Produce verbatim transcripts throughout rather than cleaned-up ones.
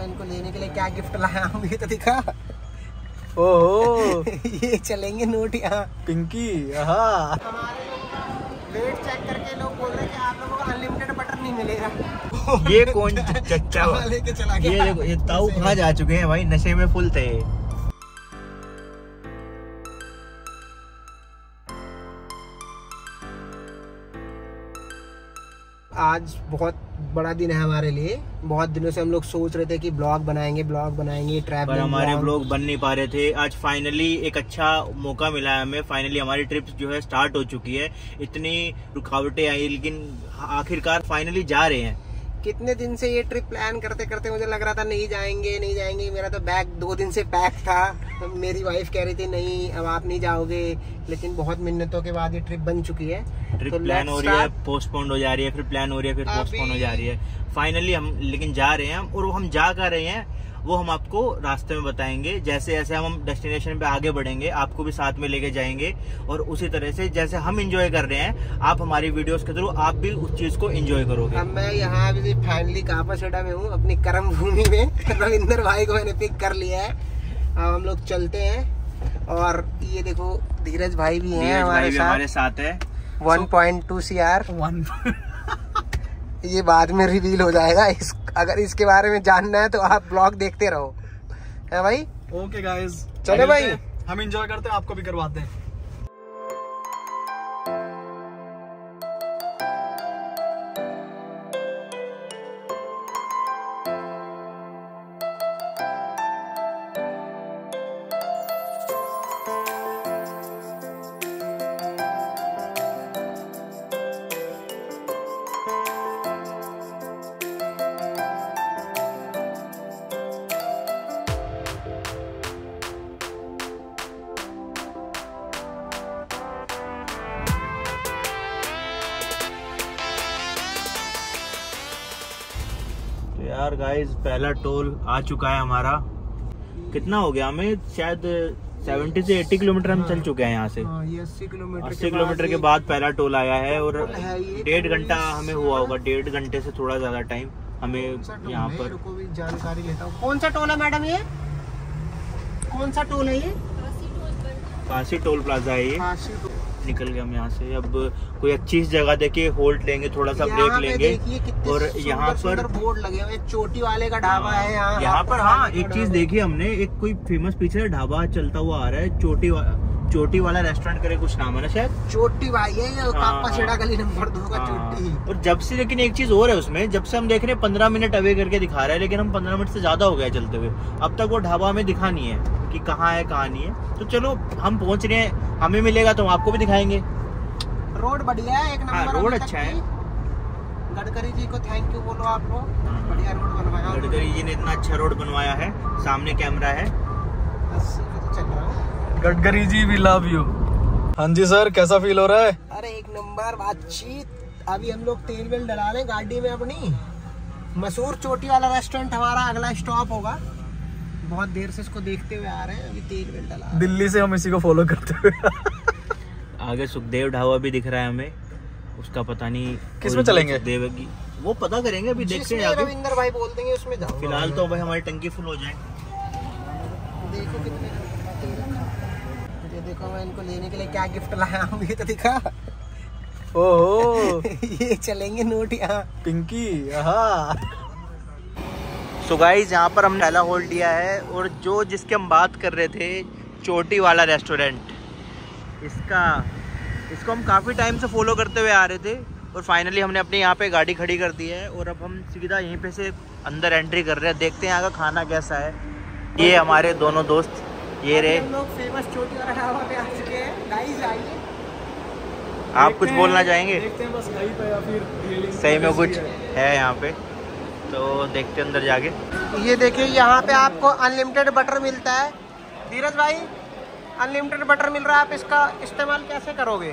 इनको लेने के लिए क्या गिफ्ट लाया हूँ, ये तो दिखा। ओहो ये चलेंगे नोट यहाँ। पिंकी, हाँ। हमारे लोगों का वेट चेक करके लोग बोल रहे हैं कि आप लोगों को अनलिमिटेड बटर नहीं मिलेगा। ये कौन चच्चा लेके चला गया। ये देखो, ये ताऊ कहाँ जा चुके हैं भाई, नशे में फुल थे। आज बहुत बड़ा दिन है हमारे लिए। बहुत दिनों से हम लोग सोच रहे थे कि ब्लॉग बनाएंगे ब्लॉग बनाएंगे ट्रैवलिंग, पर हमारे ब्लॉग बन नहीं पा रहे थे। आज फाइनली एक अच्छा मौका मिला है हमें। फाइनली हमारी ट्रिप जो है स्टार्ट हो चुकी है। इतनी रुकावटें आई लेकिन आखिरकार फाइनली जा रहे हैं। कितने दिन से ये ट्रिप प्लान करते करते मुझे लग रहा था नहीं जाएंगे नहीं जाएंगे। मेरा तो बैग दो दिन से पैक था। तो मेरी वाइफ कह रही थी नहीं अब आप नहीं जाओगे, लेकिन बहुत मिन्नतों के बाद ये ट्रिप बन चुकी है। ट्रिप तो प्लान हो रही है, पोस्टपोन हो जा रही है, फिर प्लान हो रही है, फिर पोस्टपोन हो जा रही है। फाइनली हम लेकिन जा रहे हैं, और हम जा कर रहे हैं वो हम आपको रास्ते में बताएंगे। जैसे जैसे हम डेस्टिनेशन पे आगे बढ़ेंगे आपको भी साथ में लेके जाएंगे, और उसी तरह से जैसे हम एंजॉय कर रहे हैं आप हमारी वीडियोस के थ्रू आप भी उस चीज को एंजॉय करोगे। अब मैं यहाँ अभी फाइनली कापासेडा में हूँ, अपनी कर्म भूमि में। रविंदर भाई को मैंने पिक कर लिया है। अब हम लोग चलते हैं। और ये देखो धीरज भाई भी हैं हमारे साथ हमारे साथ है। One point two C R one ये बाद में रिवील हो जाएगा। इस अगर इसके बारे में जानना है तो आप ब्लॉग देखते रहो, है भाई। ओके गाइस, चलो भाई, हम एंजॉय करते हैं, आपको भी करवाते हैं। यार गाइस पहला टोल आ चुका है हमारा। कितना हो गया हमें, शायद सत्तर से अस्सी किलोमीटर हम चल चुके हैं यहाँ से। हाँ, ये अस्सी किलोमीटर अस्सी किलोमीटर के बाद पहला टोल आया है, और डेढ़ घंटा हमें हुआ होगा, डेढ़ घंटे से थोड़ा ज्यादा टाइम हमें यहाँ पर। रुको भी जानकारी लेता हूँ। कौन सा टोल है मैडम, ये कौन सा टोल है? ये काशी टोल प्लाजा है ये। काशी टोल। निकल गए हम यहाँ से। अब कोई अच्छी जगह देखिए, होल्ड लेंगे, थोड़ा सा ब्रेक लेंगे। और यहाँ पर बोर्ड लगे हुए, चोटी वाले का ढाबा है यहाँ। यहाँ पर हाँ एक चीज देखी हमने, एक कोई फेमस पीछे ढाबा चलता हुआ आ रहा है, चोटी वा, चोटी वाला रेस्टोरेंट करे कुछ नाम है ना शायद, चोटी भाई है। कापासेडा गली नंबर दो का चोटी। और जब से लेकिन एक चीज और है उसमें, जब से हम देख रहे हैं पंद्रह मिनट अवे करके दिखा रहा है, लेकिन हम पंद्रह मिनट से ज्यादा हो गया चलते हुए, अब तक वो ढाबा हमें दिखा नहीं है कि कहाँ है कहाँ नहीं है। तो चलो हम पहुंच रहे हैं, हमें मिलेगा तो हम आपको भी दिखाएंगे। रोड बढ़िया है, एक नंबर। हाँ, रोड अच्छा है। गडकरी जी को थैंक यू बोलो आप लोग, बढ़िया रोड बनवाया। गडकरी जी ने इतना अच्छा रोड बनवाया है, सामने कैमरा है। अस्सी पे तो चल रहा हूँ। Gadkari ji we love you. हाँ जी सर, कैसा फील हो रहा है? अरे एक नंबर बातचीत। अभी हम लोग तेल वेल डला लें गाड़ी में अपनी। मसूर चोटी वाला रेस्टोरेंट हमारा अगला स्टॉप होगा। बहुत देर से इसको देखते हुए आ रहे हैं, अभी तेल वेल डला। दिल्ली से हम इसी को फॉलो करते हुए आगे सुखदेव ढाबा भी दिख रहा है हमें, उसका पता नहीं किस में चलेंगे। सुखदेव की वो पता करेंगे, अभी देखते हैं। रविंदर भाई बोल देंगे उसमें जाओ। फिलहाल तो भाई हमारी टंकी फुल हो जाए। देखो कितने ये देखो, मैं इनको लेने के लिए क्या गिफ्ट लाया हूँ, ये तो दिखा। ओहो ये चलेंगे नोट यहाँ। पिंकी, हाँ। सो गाइस यहाँ पर हमने पहला होल्ड लिया है, और जो जिसके हम बात कर रहे थे चोटी वाला रेस्टोरेंट, इसका इसको हम काफ़ी टाइम से फॉलो करते हुए आ रहे थे, और फाइनली हमने अपने यहाँ पे गाड़ी खड़ी कर दी है, और अब हम सीधा यहीं पे से अंदर एंट्री कर रहे हैं। देखते हैं यहाँ का खाना कैसा है। ये हमारे दोनों दोस्त, ये रहे। हम लोग फेमस चोटी वाला ढाबा पे आ चुके हैं। गाइस आइए, आप कुछ बोलना चाहेंगे? देखते हैं बस कहीं पे या फिर सही में कुछ है यहाँ पे, तो देखते हैं अंदर जाके। ये देखिए यहाँ पे आपको अनलिमिटेड बटर मिलता है। धीरज भाई, अनलिमिटेड बटर मिल रहा है, आप इसका इस्तेमाल कैसे करोगे?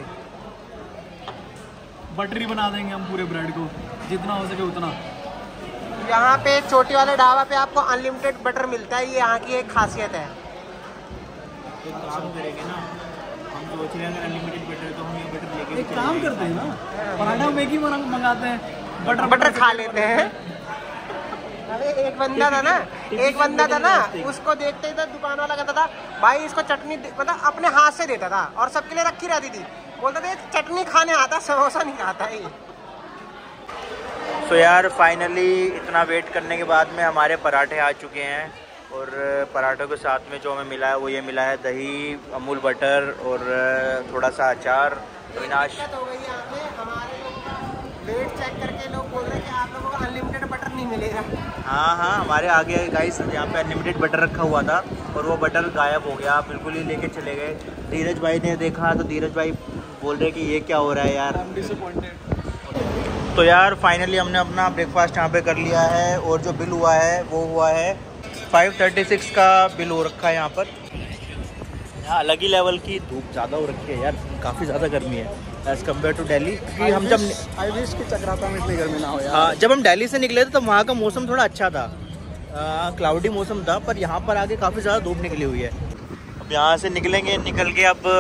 बटरी बना देंगे हम पूरे ब्रेड को, जितना हो सके उतना। यहाँ पे चोटी वाले ढाबा पे आपको अनलिमिटेड बटर मिलता है, ये यहाँ की एक खासियत है। एक काम करेंगे ना, हम सोच रहे हैं अगर अनलिमिटेड बटर तो हम ये बटर लेके एक काम करते हैं ना, पराठा मैगी मंगाते हैं, बटर बटर खा लेते हैं। अरे एक बंदा था ना, एक बंदा था ना, उसको देखते ही दुकान वाला कहता था भाई इसको चटनी मतलब अपने हाथ से देता था और सबके लिए रखी रहती थी, बोलता था चटनी खाने आता, समोसा नहीं खाता है। तो यार फाइनली इतना वेट करने के बाद में हमारे पराठे आ चुके हैं और पराठों के साथ में जो हमें मिला है वो ये मिला है दही, अमूल बटर और थोड़ा सा अचार। अविनाश हो गई यहाँ पे हमारे लोग का वेट चेक करके लोग बोल रहे हैं कि आप लोगों को अनलिमिटेड बटर नहीं मिलेगा। हाँ हाँ हमारे आगे गाइस यहाँ पे अनलिमिटेड बटर रखा हुआ था और वो बटर गायब हो गया, बिल्कुल ही लेके चले गए। धीरज भाई ने देखा तो धीरज भाई बोल रहे कि ये क्या हो रहा है यार, डिसअपॉइंटेड। तो यार फाइनली हमने अपना ब्रेकफास्ट यहाँ पे कर लिया है और जो बिल हुआ है वो हुआ है फाइव थर्टी सिक्स का बिल हो रखा है यहाँ पर। यहाँ अलग ही लेवल की धूप ज़्यादा हो रखी है यार, काफ़ी ज़्यादा गर्मी है एज़ कम्पेयर टू दिल्ली। क्योंकि हम जब आई विश कि चक्राता में इतनी गर्मी ना हो यार। हाँ जब हम दिल्ली से निकले थे तो वहाँ का मौसम थोड़ा अच्छा था, क्लाउडी मौसम था, पर यहाँ पर आके काफ़ी ज़्यादा धूप निकली हुई है। अब यहाँ से निकलेंगे, निकल के अब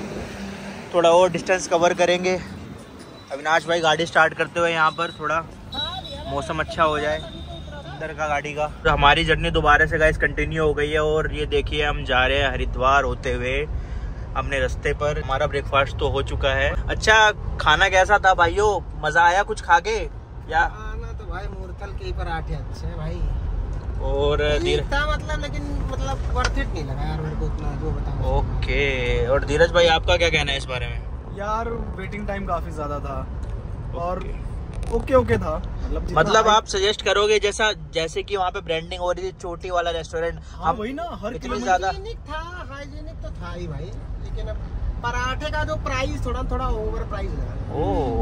थोड़ा और डिस्टेंस कवर करेंगे। अविनाश भाई गाड़ी स्टार्ट करते हुए यहाँ पर थोड़ा मौसम अच्छा हो जाए अंदर का गाड़ी का। तो हमारी जर्नी दोबारा से गाइस कंटिन्यू हो गई है और ये देखिए हम जा रहे हैं हरिद्वार होते हुए अपने रास्ते पर। हमारा ब्रेकफास्ट तो हो चुका है। अच्छा खाना कैसा था भाइयों, मजा आया कुछ खा के? या खाना तो भाई मूर्थल के पराठे अच्छे हैं भाई और था मतलब, लेकिन मतलब वर्थ इट नहीं लगा यार मेरे को उतना, जो बताऊं। ओके, और धीरज भाई आपका क्या कहना है इस बारे में? यार वेटिंग टाइम काफी ज्यादा था और ओके ओके था, मतलब मतलब आप सजेस्ट करोगे जैसा जैसे कि वहाँ पे ब्रांडिंग हो रही थी चोटी वाला रेस्टोरेंट। हाँ वही ना, हर इतनी ज्यादा हाइजीनिक था, हाइजीनिक तो था ही भाई, लेकिन अब पराठे का जो प्राइस थोड़ा थोड़ा ओवर प्राइस लगा।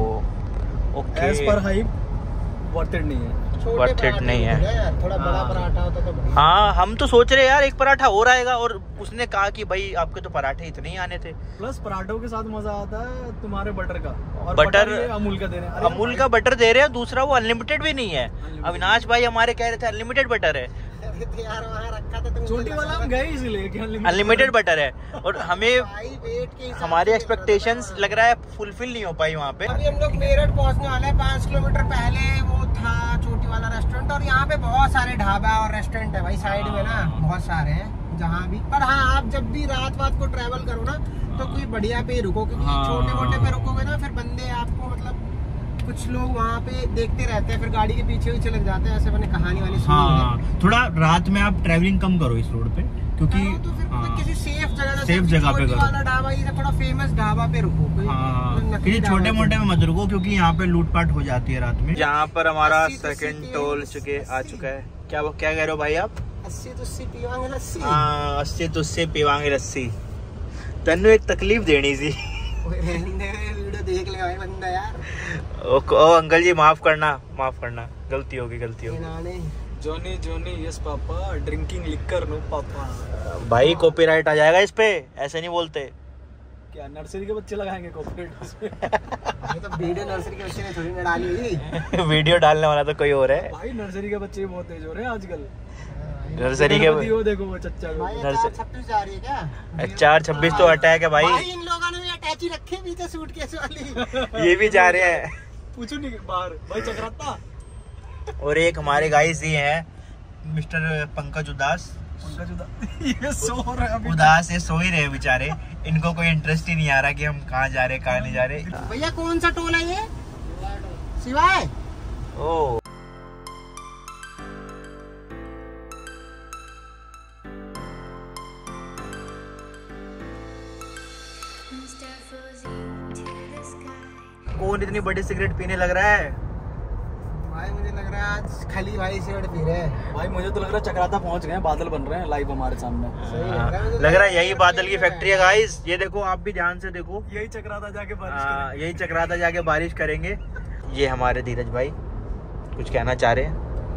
Oh okay, as per hype worth it नहीं है, वर्थ इट नहीं है यार, थोड़ा बड़ा पराठा होता तो बढ़िया। हाँ हम तो सोच रहे यार एक पराठा और आएगा और उसने कहा कि भाई आपके तो पराठे इतने ही आने थे। प्लस पराठों के साथ मजा आता है तुम्हारे बटर का, और बटर, बटर अमूल का दे रहे हैं, अमूल का बटर दे रहे हैं, दूसरा वो अनलिमिटेड भी नहीं है। अविनाश भाई हमारे कह रहे थे अनलिमिटेड बटर है। यार वहाँ रखा था तुम, छोटी वाला हम गए इसलिए अनलिमिटेड बटर है और हमें हमारे एक्सपेक्टेशंस लग रहा है फुलफिल नहीं हो पाई वहाँ पे। अभी हम लोग मेरठ पहुँचने वाले हैं, पाँच किलोमीटर पहले वो था चोटी वाला रेस्टोरेंट, और यहाँ पे बहुत सारे ढाबा और रेस्टोरेंट है भाई साइड में ना, बहुत सारे हैं जहाँ भी। पर हाँ आप जब भी रात रात को ट्रैवल करो ना तो कोई बढ़िया पे रुको, क्योंकि हाँ। छोटे मोटे पे रुकोगे ना फिर बंदे आपको मतलब कुछ लोग वहाँ पे देखते रहते हैं, फिर गाड़ी के पीछे पीछे लग जाते हैं, ऐसे मैंने कहानी वाली सुनी हाँ, है। थोड़ा रात में आप ट्रैवलिंग कम करो इस रोड पे, क्योंकि तो फिर हाँ, किसी सेफ जगह सेफ जगह पे करो, वाला ढाबा ये थोड़ा फेमस ढाबा पे रुको। हाँ, किसी छोटे मोटे में मत रुको, क्योंकि यहाँ पे लूटपाट हो जाती है रात में। यहाँ पर हमारा सेकंड टोल चुके आ चुका है। क्या क्या कह रहे हो भाई आप? अस्सी तुस्सी पीवांगे लस्सी। हाँ अस्सी तुस्सी पीवांगे लस्सी। तेनू एक तकलीफ देनी सी, वीडियो देख ले भाई बंदा यार। ओ, ओ अंकल जी माफ करना, माफ करना, गलती होगी गलती होगी। Johny Johny yes papa, drinking liquor no papa. भाई कॉपीराइट आ जाएगा इस पे, ऐसे नहीं बोलते। क्या नर्सरी के बच्चे लगाएंगे कॉपीराइट इस पे? ये तो वीडियो नर्सरी के बच्चे ने थोड़ी ना डाली हुई। वीडियो डालने वाला तो कोई और है भाई, नर्सरी के बच्चे बहुत तेज हो रहे हैं आजकल। नर्सरी के वो देखो वो चच्चा छब्बीस जा रही है क्या? चार छब्बीस तो अटैक है भाई। भाई इन लोगों ने भी अटैची रखे पीछे सूटकेस वाली। ये भी जा रहे हैं, पूछो नहीं बाहर भाई चक्राता। और एक हमारे गाइस ये हैं मिस्टर पंकज उदास। पंकज उदास ये सो रहे हैं, उदास है, सो ही रहे बेचारे। इनको कोई इंटरेस्ट ही नहीं आ रहा कि हम कहाँ जा रहे कहाँ नहीं जा रहे। भैया कौन सा टोल है ये? सिवाय ओ कौन इतनी बड़ी सिगरेट पीने लग रहा है? भाई मुझे लग रहा है आज खाली भाई सिगरेट पी रहे हैं। भाई मुझे तो लग रहा है चक्राता पहुंच गए, बादल बन रहे हैं लाइव हमारे सामने। सही लग रहा है, लग रहा है यही बादल की फैक्ट्री है गाइस। ये देखो आप भी ध्यान से देखो, यही चक्राता जाके बारिश आ, यही चक्राता जाके बारिश करेंगे। ये हमारे धीरज भाई कुछ कहना चाह रहे हैं,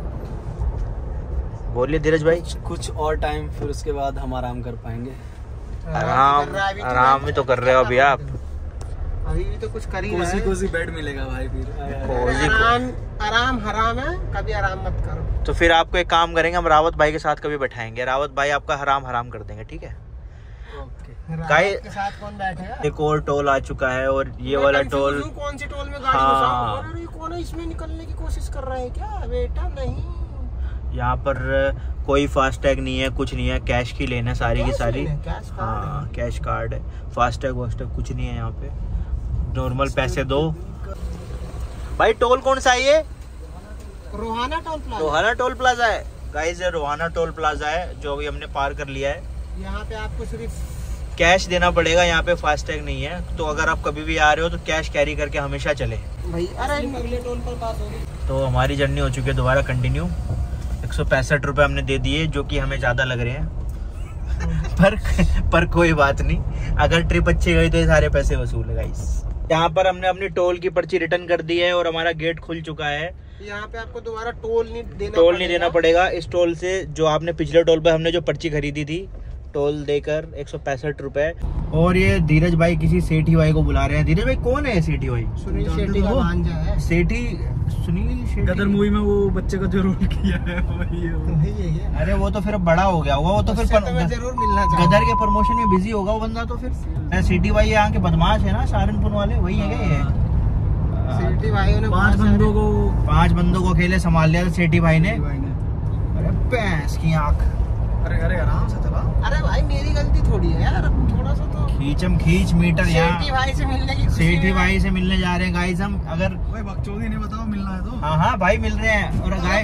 बोलिए धीरज भाई। कुछ और टाइम फिर उसके बाद हम आराम कर पाएंगे। आराम आराम ही तो कर रहे हो अभी आप, अभी भी तो कुछ कर ही कोसी कोसी बेड मिलेगा भाई फिर। आराम आराम हराम है, कभी आराम मत करो। तो फिर आपको एक काम करेंगे, हम रावत भाई के साथ कभी बैठाएंगे, रावत भाई आपका हराम हराम कर देंगे, ठीक है? रावत के साथ कौन बैठेगा? एक और टोल आ चुका है और ये वाला टोल कौन सी टोल में गाड़ी घुसाओ? अरे कौन है इसमें निकलने की कोशिश कर रहा है क्या बेटा? नहीं यहाँ पर कोई फास्टैग नहीं है, कुछ नहीं है, कैश की लेना है सारी की सारी। हाँ कैश कार्ड है, फास्टैग वास्टैग कुछ नहीं है यहाँ पे, नॉर्मल पैसे दो। भाई टोल कौन सा है ये? Rohana toll plaza. Rohana toll plaza है गाइस, ये रोहाना टोल प्लाजा है जो अभी हमने पार कर लिया है। यहाँ पे आपको सिर्फ कैश देना पड़ेगा, यहाँ पे फास्टैग नहीं है। तो अगर आप कभी भी आ रहे हो तो कैश कैरी करके हमेशा चले भाई। अरे अगले टोल पर पास होगी। तो हमारी जर्नी हो चुकी है दोबारा कंटिन्यू। एक सौ पैंसठ रुपये हमने दे दिए, जो कि हमें ज़्यादा लग रहे हैं पर पर कोई बात नहीं, अगर ट्रिप अच्छी गई तो ये सारे पैसे वसूल है गाइस। यहाँ पर हमने अपनी टोल की पर्ची रिटर्न कर दी है और हमारा गेट खुल चुका है। यहाँ पे आपको दोबारा टोल नहीं देना टोल नहीं देना पड़ेगा इस टोल से, जो आपने पिछले टोल पे हमने जो पर्ची खरीदी थी, टोल देकर एक सौ पैंसठ रुपए। और ये धीरज भाई किसी सेठी भाई को बुला रहे हैं। धीरज भाई कौन है सेठी भाई? सुनील शेट्टी का भांजा है। सेठी सुनील शेट्टी गदर मूवी में वो बच्चे का जो रोल किया है वही है वो। वही है। अरे वो तो फिर बड़ा हो गया होगा, वो तो फिर उससे तो मैं जरूर मिलना चाहूंगा। गदर के प्रमोशन में बिजी होगा वो बंदा। तो फिर सेठी भाई यहाँ के बदमाश है ना, सहारनपुर वाले, वही है क्या ये? सेठी भाइयों ने पांच बंदों को पांच बंदों को अकेले संभाल लिया था सेठी भाई ने। अरे भैंस की आंख। अरे अरे आराम से चला। अरे भाई मेरी गलती थोड़ी है यार, थोड़ा सा तो खींचम खींच मीटर यहाँ सेठी भाई से मिलने की खुशी सेठी है। भाई से मिलने जा रहे हैं गाइस हम। अगर भाई बकचोदी नहीं बताओ, मिलना है तो। हाँ हाँ भाई मिल रहे हैं। और गाय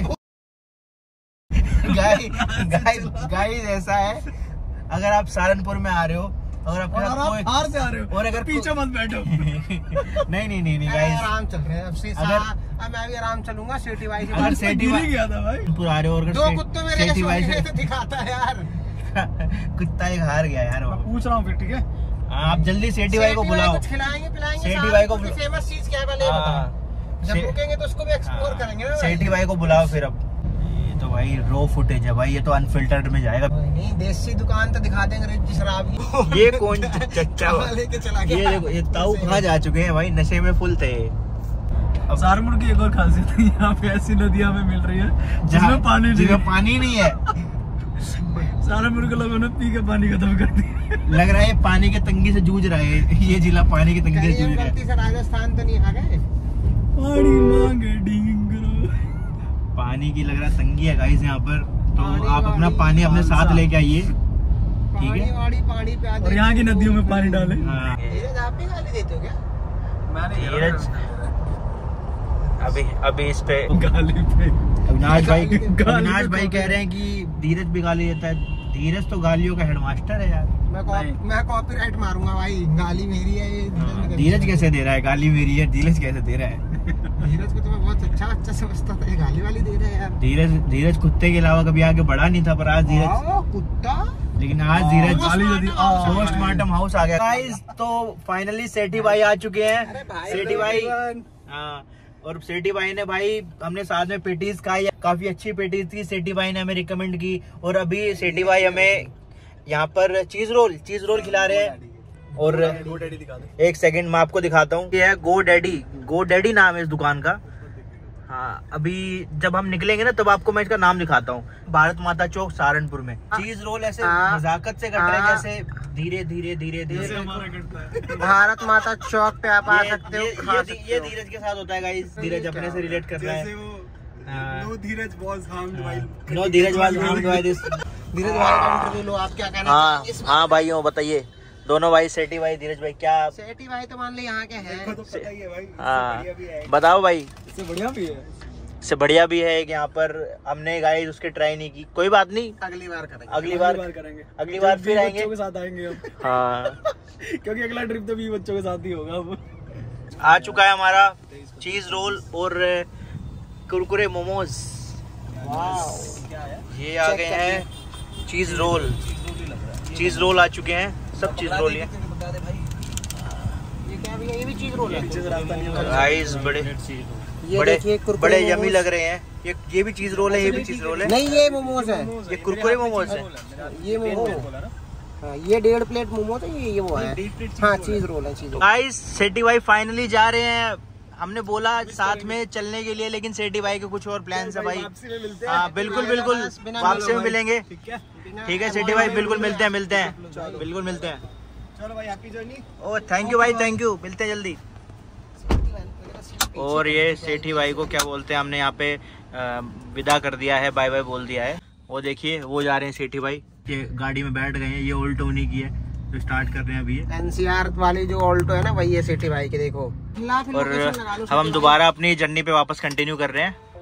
गाय गाय गाय ऐसा है, अगर आप सहारनपुर में आ रहे हो, अगर आपके और साथ आप कोई बाहर से आ रहे हो और अगर पीछे मत बैठो। नहीं नहीं नहीं नहीं अरे गाइस, आराम चल रहे हैं अब से। अगर- अब मैं भी आराम चलूंगा सेठी भाई से। अगर सेठी गिर ही भाई गया था भाई। सहारनपुर आ रहे हो, अगर दो से- कुत्ते मेरे सेठी के भाई सोने से तो दिखाता है यार। कुत्ता एक हार गया यार। मैं पूछ रहा हूँ फिर, ठीक है? आप जल्दी सेठी भाई को बुलाओ। कुछ खिलाएंगे पिलाएंगे। सेठी भाई को बुलाओ। फेमस चीज क्या है पहले ये बताओ। हाँ, जब से- रुकेंगे तो उसको भी एक्सप्लोर हाँ, करेंगे ना। सेठी भाई को बुलाओ फिर। अब ये तो भाई रो फुटेज है भाई, ये तो अनफिल्टर्ड में जाएगा। नहीं देसी दुकान तो दिखा देंगे अंग्रेज की शराब की। ये कौन चच्चा लेके चला ये गया। देखो, ये ताऊ कहाँ जा चुके हैं भाई, नशे में फुल थे। अब सहारनपुर की एक और खासियत है, यहाँ पे ऐसी नदियाँ हमें मिल रही है जिसमें पानी नहीं जिसमें है। पानी नहीं है। सहारनपुर के लोगों ने पी के पानी खत्म कर दिया। लग रहा है पानी के तंगी से जूझ रहा है ये जिला, पानी की तंगी से कहीं जूझ रहा है। गलती से राजस्थान तो नहीं आ गए। पानी मांगे डींगरो। पानी की लग रहा है तंगी है गाइस यहाँ पर, तो पानी आप अपना वाली पानी अपने साथ खालसा। लेके आइए। पानी है। वाड़ी पानी पे आते। और यहाँ की नदियों में पानी डाले। हाँ। धीरज आप भी गाली देते हो क्या? धीरज अभी अभी इस पे गाली पे अविनाश भाई गाली अविनाश पे भाई कह रहे हैं कि धीरज भी गाली देता है। धीरज तो गालियों का हेडमास्टर है यार। मैं कॉप, नहीं। मैं कॉपीराइट मारूंगा भाई। गाली मेरी है ये। धीरज ने कभी- धीरज कैसे दे रहा है गाली मेरी है, धीरज कैसे दे रहा है? धीरज को तो मैं बहुत अच्छा बच्चा समझता था, ये गाली वाली दे रहे हैं यार। धीरज धीरज कुत्ते के अलावा कभी आगे बढ़ा नहीं था, पर आज धीरज आओ, कुत्ता। लेकिन आज धीरज गाली दे दी। आ, पोस्टमार्टम हाउस आ गया गाइस। तो फाइनली सेठी भाई आ चुके हैं। अरे भाई, सेठी भाई हाँ, और सेठी भाई ने भाई हमने साथ में पेटीज खाई, काफी अच्छी पेटीज थी, सेठी भाई ने हमें रिकमेंड की। और अभी सेठी भाई हमें यहाँ पर चीज रोल चीज रोल खिला रहे हैं। और एक सेकंड मैं आपको दिखाता हूँ, ये है गो डैडी। गो डैडी नाम है इस दुकान का। हाँ, अभी जब हम निकलेंगे ना तब आपको मैं इसका नाम दिखाता हूूँ। भारत माता चौक सहारनपुर में चीज रोल ऐसे आ, नजाकत से कट रहे हैं आ, जैसे धीरे धीरे धीरे धीरे। भारत माता चौक पे आप आ ये- सकते हो, ये- खा ये- सकते ये हो। धीरज के साथ होता है गाइस। धीरज अपने से रिलेट कर रहा है। हाँ। No Dheeraj was harmed while no Dheeraj was harmed by this। Dheeraj भाई का इंटरव्यू लो, आप क्या कहना हाँ चाहते हैं इस हाँ भाइयों बताइए, दोनों भाई सेठी भाई धीरज भाई क्या। सेठी भाई तो मान लो यहाँ के हैं। तो पता ही है भाई, हाँ बताओ भाई। इससे बढ़िया भी है। इससे बढ़िया भी है कि यहाँ पर हमने गाइस उसके ट्राई नहीं की। कोई बात नहीं, अगली बार करेंगे। अगली बार करेंगे, अगली बार जब फिर भी आएंगे। बच्चों के साथ आएंगे हम। हाँ, क्योंकि अगला ट्रिप तो भी बच्चों के साथ ही होगा अब। आ चुका है हमारा चीज रोल और कुरकुरे मोमोज। ये आ गए हैं चीज रोल। चीज रोल आ चुके हैं, सब चीज रोल है ये क्या भैया, ये भी चीज रोल है। गाइस। बड़े ये बड़े देखिए कुरकुरे बड़े मोमोज। यमी लग रहे हैं। ये ये भी चीज रोल है, ये भी चीज रोल है। नहीं ये मोमोज है, ये कुरकुरे मोमोज है। ये मोमोज। हाँ, ये डेढ़ प्लेट मोमोज है, ये ये वो है। हाँ चीज रोल है, चीज रोल। गाइस सेठी भाई फाइनली जा रहे हैं। हमने बोला साथ में चलने के लिए, लेकिन सेठी भाई के कुछ और प्लान है भाई। हाँ बिल्कुल बिल्कुल, वापसी में मिलेंगे। ठीक है सेठी भाई, बिल्कुल मिलते हैं मिलते हैं बिल्कुल मिलते हैं। चलो भाई, happy journey. Oh thank you भाई, थैंक यू, मिलते हैं जल्दी। और ये सेठी भाई को क्या बोलते हैं, हमने यहाँ पे विदा कर दिया है, बाय बाय बोल दिया है। वो देखिए वो जा रहे हैं सेठी भाई, ये गाड़ी में बैठ गए हैं। ये ऑल्टो उन्हीं की है जो स्टार्ट कर रहे हैं अभी। ये एनसीआर वाली जो ऑल्टो है ना, वही है सेठी भाई की। देखो और अब हम दोबारा अपनी जर्नी पे वापस कंटिन्यू कर रहे हैं।